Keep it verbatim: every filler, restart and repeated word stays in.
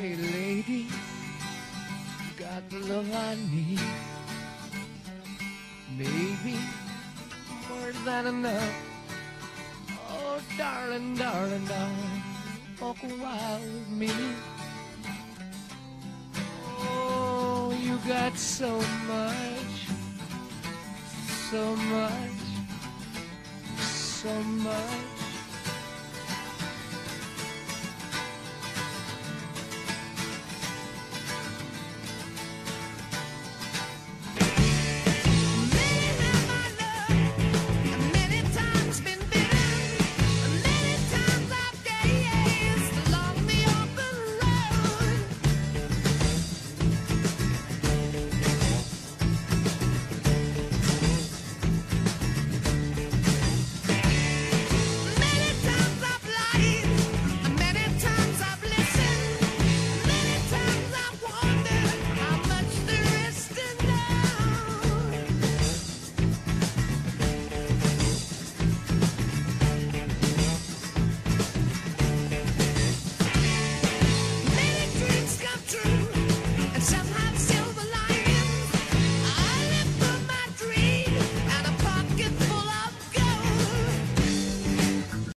Hey lady, you got the love I need. Maybe more than enough. Oh darling, darling, darling, walk a while with me. Oh, you got so much, so much, so much.